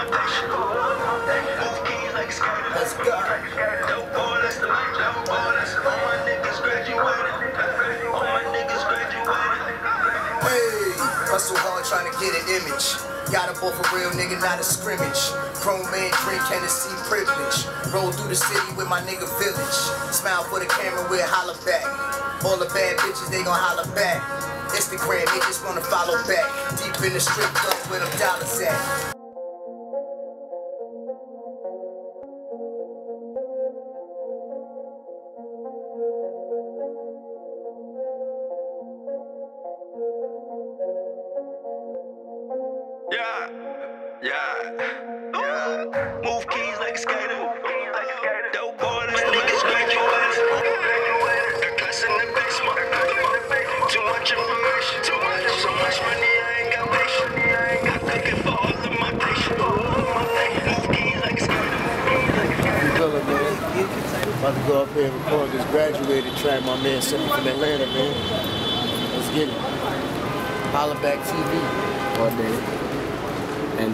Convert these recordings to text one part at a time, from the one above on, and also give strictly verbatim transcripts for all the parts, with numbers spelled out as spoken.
my patient. Move keys like a skater. Let's go. Dope boy, that's the life. Dope boy, that's the all my niggas graduated. All my niggas graduated. Hey, hustle hard trying to get an image. Got a ball for real, nigga, not a scrimmage. Grown man drink Hennessy privilege. Roll through the city with my nigga Village. Smile for the camera, we'll holler back. All the bad bitches, they gon' holler back. Instagram, they just wanna follow back. Deep in the strip club where them dollars at. Yeah, yeah, yeah. Move keys like a skater. Dope boy, that's the niggas graduated. The class in the basement. Too much information. Too much, so much money, I ain't got patience. I'm cooking for all of my patients. Move keys like a skater. Billa, man. About to go up here and record this graduated track. My man sent me from Atlanta, man. Let's get it. Holla back T V all day. And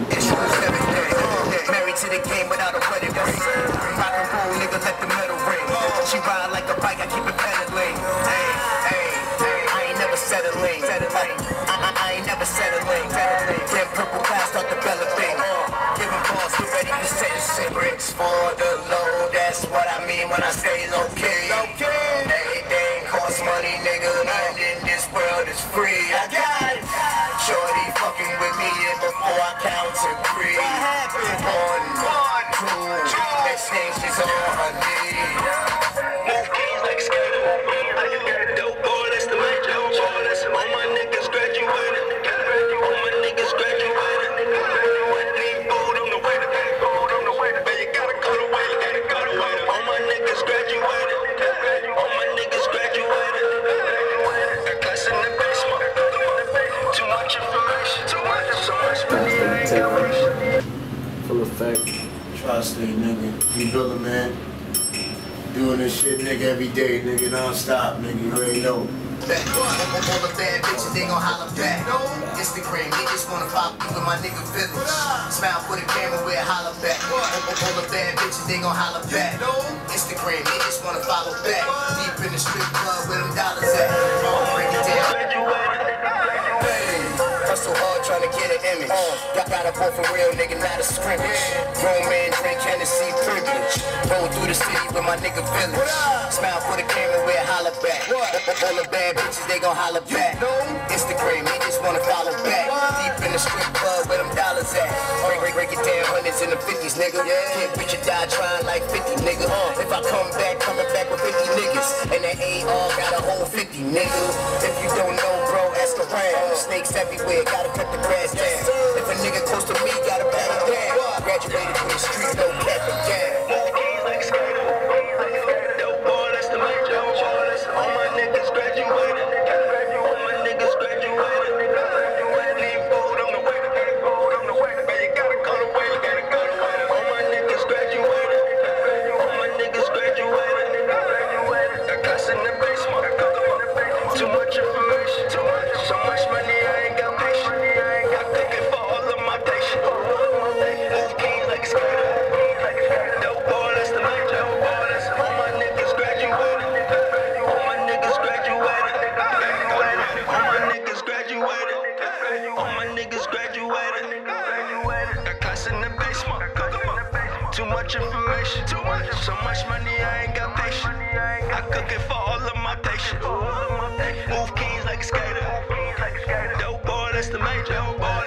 married to the game without a wedding ring. Rock and roll, nigga, let the metal ring. She ride like a bike, I keep it pedaling. Hey, hey, hey, I ain't never settling. I, I, I ain't never settling. Them purple clouds start developing. Giving balls, get ready to set shit. Bricks for the low, that's what I mean when I say low key. Everything costs money, nigga. Nothing in this world is free. I got it. Shorty fucking with me and before I count to three. One, one, two, next thing she's on her knee. Move keys like a skater. Dope boy, that's the life. Dope boy, that's all my niggas graduated. All my niggas graduated. Leave food on the way to food on the way to. But you gotta go to way, you gotta go to way. All my niggas graduated. All my niggas graduated. A class in the basement. Too much information. Too much, so much money, I ain't got patience. full effect. Trust me, nigga. You Billa, man. Doing this shit, nigga, every day, nigga, non-stop, nigga. You already know. All the bad bitches, they gon' holler back. Instagram, they just wanna follow me with my nigga Village. Smile for the camera, we'll holler back. All the bad bitches, they gon' holler back. Instagram, they just wanna follow back. Deep in the strip club where them dollars at. Break it down. Hustle hard trying to get an image. Got, got a boy for real, nigga, not a scrimmage. Grown man drink Hennessy privilege. Roll through the city with my nigga Village. Smile for the camera, we'll holler back. All the bad bitches, they gon' holler back. Instagram, they just wanna follow back. Deep in the strip club where them dollars at. Break, break, break it down, hundreds in the fifties, nigga. Can't bitch or die trying like fifty, nigga. If I come back, coming back with fifty niggas. And that A R got a whole fifty, nigga. If you don't know, bro, ask around. Snakes everywhere, gotta cut the grass down. If a nigga close to me, gotta pat it down. Graduated from the street, no cap and down. Move keys like a skater. Dope boy, that's the life. Dope boy, that's all my niggas graduated. All my niggas graduated. Leave food on the way to food on the way to. But you gotta go to way, you gotta go to way. All my niggas graduated. All my niggas graduated. A class in the basement. Too much information. Too much, so much money, I ain't got patience. I'm cooking for all of my patients. Move keys like a skater. Dope boy, that's the life. Dope boy, that's all my niggas graduated. All my niggas graduated. All my niggas graduated. All my niggas graduated. A class in the basement. Too much information. Too much, so much money, I ain't got patience. I'm cooking for all of my patients. Move keys like a skater. Dope boy, that's the major. Dope boy.